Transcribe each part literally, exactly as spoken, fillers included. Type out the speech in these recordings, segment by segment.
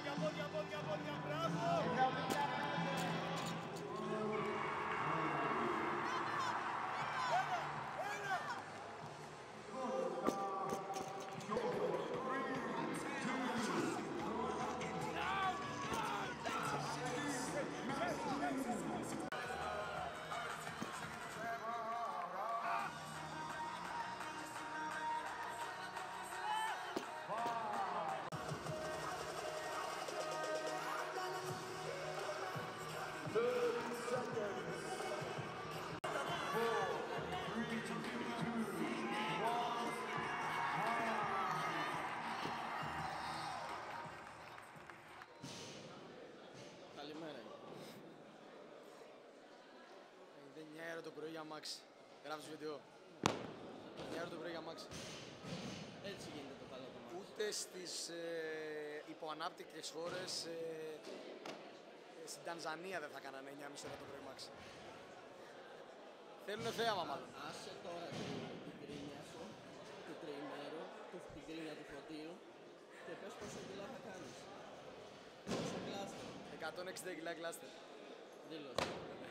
Πόδια, πόδια, πόδια, πόδια, μπράβο! Έλα, έλα! Καλημέρα. Είναι εννιά ώρα το πρωί για Μάξ. Γράφεις βίντεο. εννιά ώρα το πρωί για Μάξ. Έτσι γίνεται το καλό του Μάξ. Ούτε στις ε, υποανάπτυκτες χώρες, ε, ε, στην Τανζανία δεν θα κάνανε εννιά και μισή ώρα το πρωί Μάξ. Θέλουνε θέαμα μάλλον. Άσε τώρα την, την κρίνια σου, του τριημέρου, του, την κρίνια του Φωτίου και πες πόσο κιλά θα κάνεις. Πόσο κλάστερ. εκατόν εξήντα κιλά κλάστερ. Δήλωσε.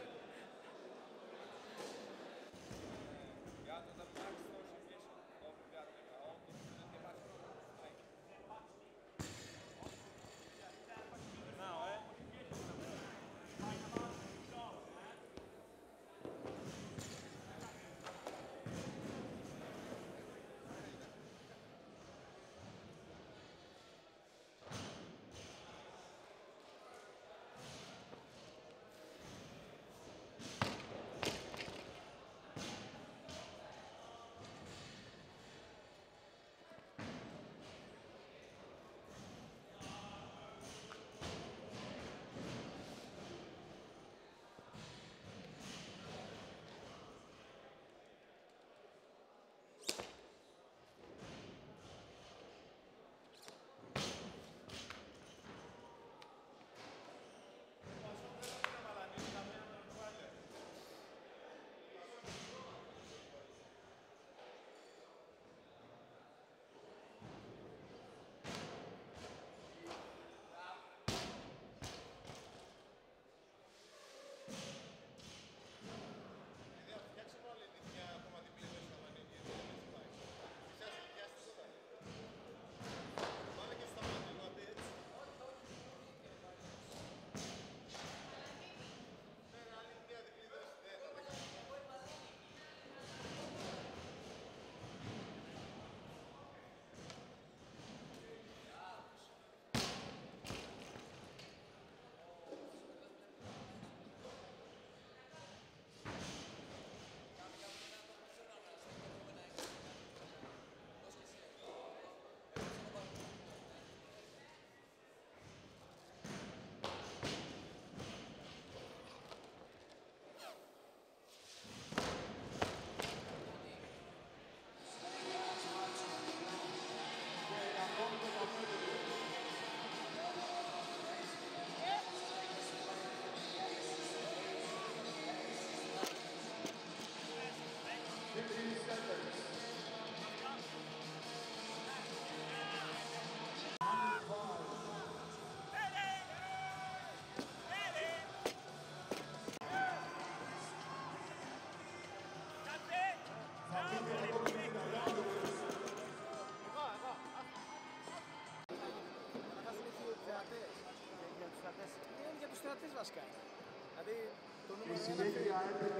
Είναι για τους θεατές βασικά. Δηλαδή το νούμερο η συνέχεια έρχεται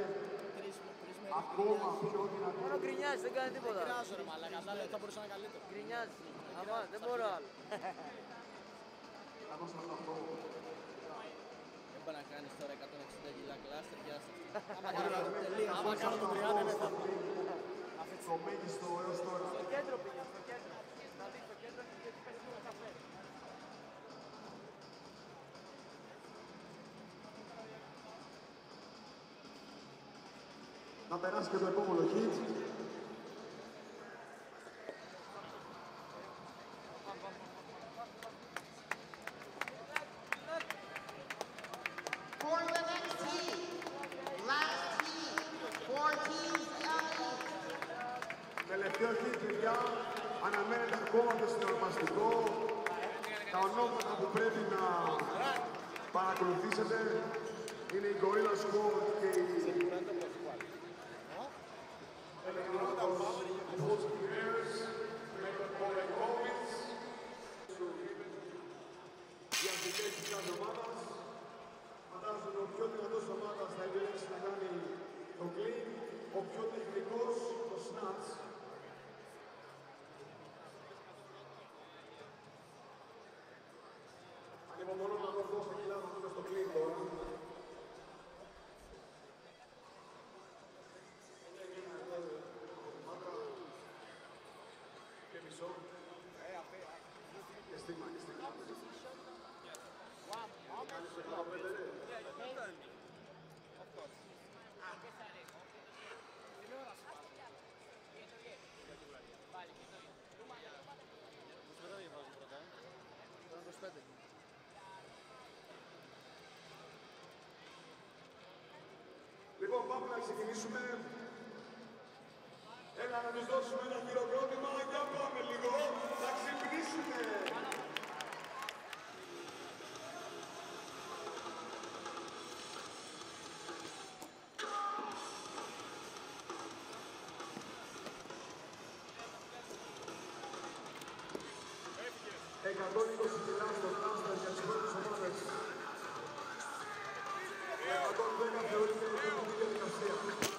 ακόμα πιο δυνατή. Μόνο γκρινιάζει, δεν κάνει τίποτα. Δεν κράζω ρε μαλάκα, θα μπορούσα να καλύτερο. Γκρινιάζει. Αμά, δεν μπορώ άλλο. Να δώσουμε αυτό. Δεν πάει να κάνεις τώρα εκατόν εξήντα κιλά κλάστερ και άστα. Άμα κάνω το τριάντα είναι θα... Το μέγιστο έως τώρα. Στο κέντρο πήγε, στο κέντρο. Δηλαδή στο κέντρο και τι πες λίγο καφέ. Να περάσει και το επόμενο hit. For the next team, last team, four teams out. Τελευταίο hit, παιδιά. Αναμένεται ακόμα το συνορμαστικό. Τα ονόματα που πρέπει να παρακολουθήσετε είναι η Gorilla Squad και η οι αρχιτέκτες της ομάδας. Φαντάζομαι ο πιο δυνατός ομάδας θα επιλέξει να κάνει το clean, ο πιο τεχνικός το snatch. Ανυπομονώ να δω πόσα κιλά θα δούμε στο clean τώρα. Και μισό. Και στήμα, και στήμα. Λοιπόν, πάμε να ξεκινήσουμε. Έλα να τους δώσουμε ένα χειροκρότημα. Για πάμε λίγο, να ξυπνήσουμε. εκατόν είκοσι κιλά στο πλάστα για τις πρώτες ομάδες. εκατόν δέκα θεωρείται η πρώτη διαδικασία.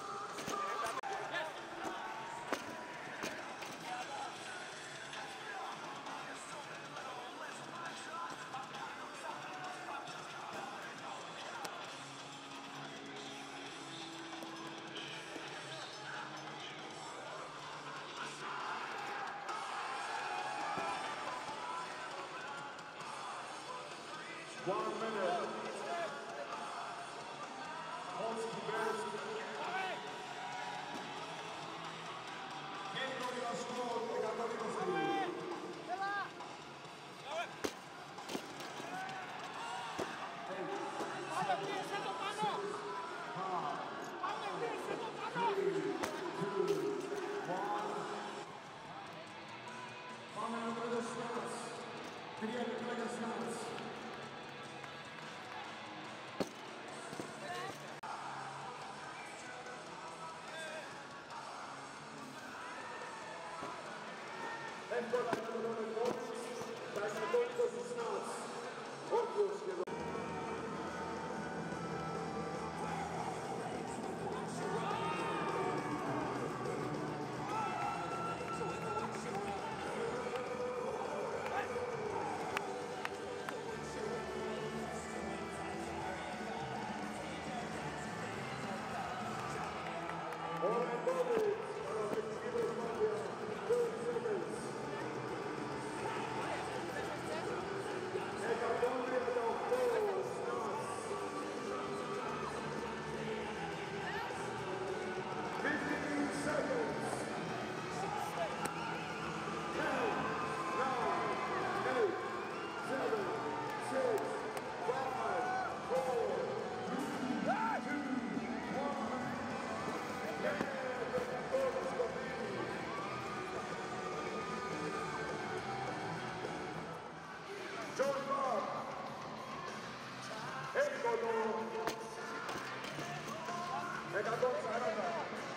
One minute. Holds the best. Game of the score, εκατόν είκοσι. Πάμε να βρούμε το σνάτς. Τρία λεπτά για σνάτς. Εύκολα να το δούμε κόψεις, τα εκατόν είκοσι σνάτς. Όποιος σχεδόν. All right, brothers, παραπληκτική προσπάθεια, thirty seconds. εκατόν τριάντα οκτώ σνάτς. fifteen seconds. ten, nine, eight, seven, six, five, four, two, one. John Bob, εύκολο, εκατόν σαράντα.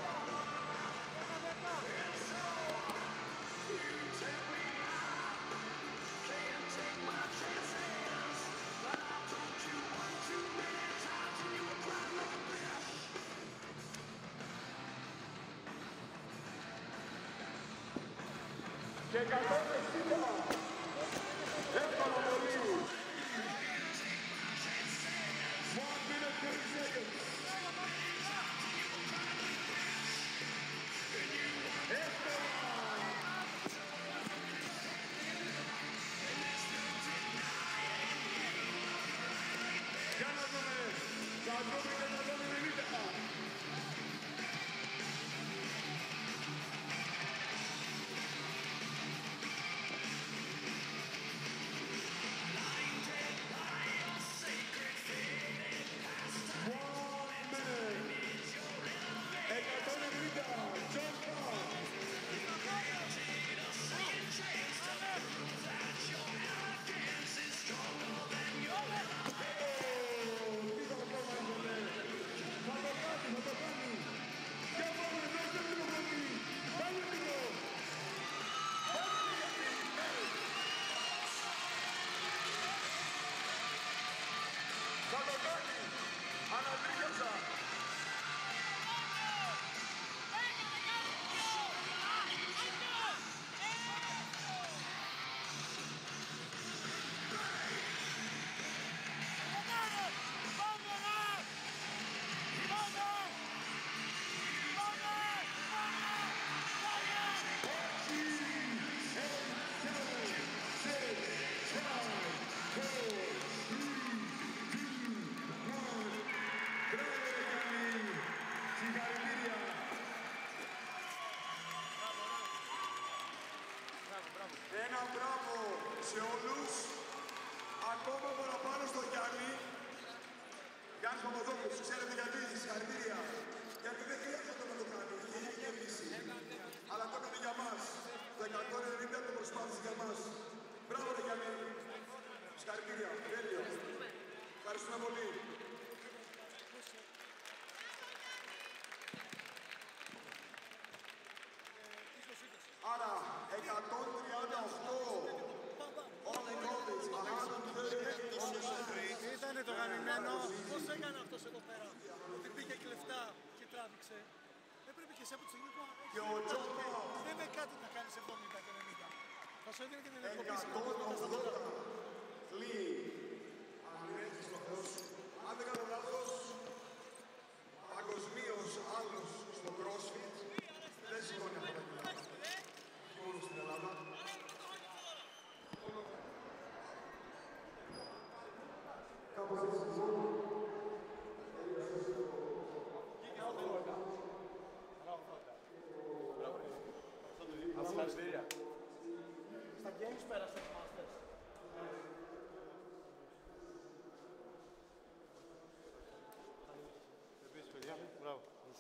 Και εκατόν εξήντα. Εύκολο πολύ. One minute, thirty seconds. Εύκολα. Για να δούμε. Θα βρούμε και να δούμε μελίτα. τελείωσα. Ένα μπράβο σε όλους. Ακόμα παραπάνω στο Γιάννη. Γιάννης Παπαδόπουλος, ξέρετε γιατί, συγχαρητήρια. Γιατί δεν χρειάζεται να το κάνει, είχε γεμίσει. Αλλά το έκανε για μας. Το εκατόν ενενήντα το προσπάθησε για μας. Μπράβο ρε Γιάννη. Συγχαρητήρια, τέλειο. Ευχαριστούμε πολύ. Άρα, εκατόν τριάντα οκτώ on the college, Ήτανε το γαμημένο. Πώς έκανε αυτός εδώ πέρα, ότι πήγε κλεφτά και τράβηξε. Έπρεπε και εσύ από τη στιγμή που και ο Τζον δεν είναι κάτι να κάνεις εβδομήντα και ενενήντα. Θα σου έδινε και την εκπομπή σε εκατόν ογδόντα Λί. Αν δεν κάνω λάθος, παγκοσμίως άλλος στο CrossFit δεν σηκώνει αυτά τα κιλά. Μόνο στην Ελλάδα. Κάπως έτσι λοιπόν. Στα games πέρασε το Masters. Επίσης, παιδιά, μπράβο.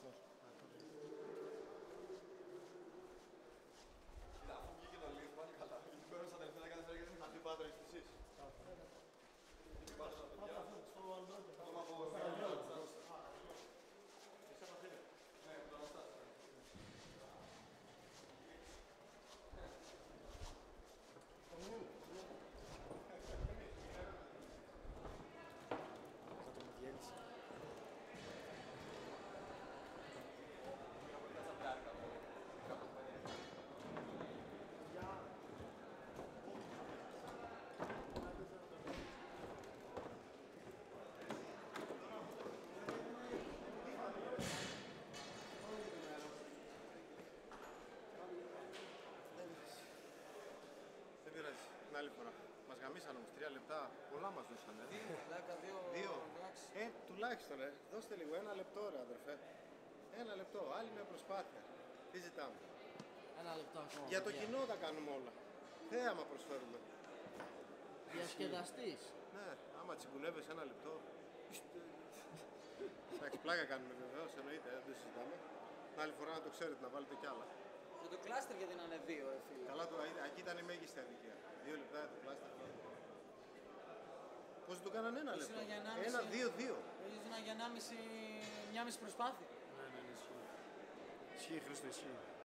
Δεν πειράζει, την άλλη φορά. Μας γαμίσαν όμως τρία λεπτά, πολλά μας δώσανε. δέκα, δύο, Δύο. εντάξει. Ε, τουλάχιστον ρε, δώστε λίγο, ένα λεπτό ρε αδερφέ. Ένα λεπτό, άλλη μια προσπάθεια. Τι ζητάμε. Ένα λεπτό ακόμα. Για το παιδιά. κοινό τα κάνουμε όλα. Θέαμα προσφέρουμε. Διασκεδαστής. Ναι, άμα τσιγκουνεύεις ένα λεπτό. Εντάξει, πλάκα κάνουμε βεβαίως, εννοείται, δεν το συζητάμε. Την άλλη φορά να το ξέρετε, να βάλετε κι άλλα. Και το κλάστερ γιατί να είναι δύο, ρε φίλε. Καλά, το, εκεί ήταν η μέγιστη αδικία. Δύο λεπτά το πλάστερ. Πώς το κάνανε ένα λεπτό. Ήσουνα για ενάμιση. Ένα, δύο, δύο. Ήσουν για ενάμιση, μια μισή προσπάθεια. Ναι, ναι, ναι, ισχύει. Ισχύει, Χρήστο, ισχύει.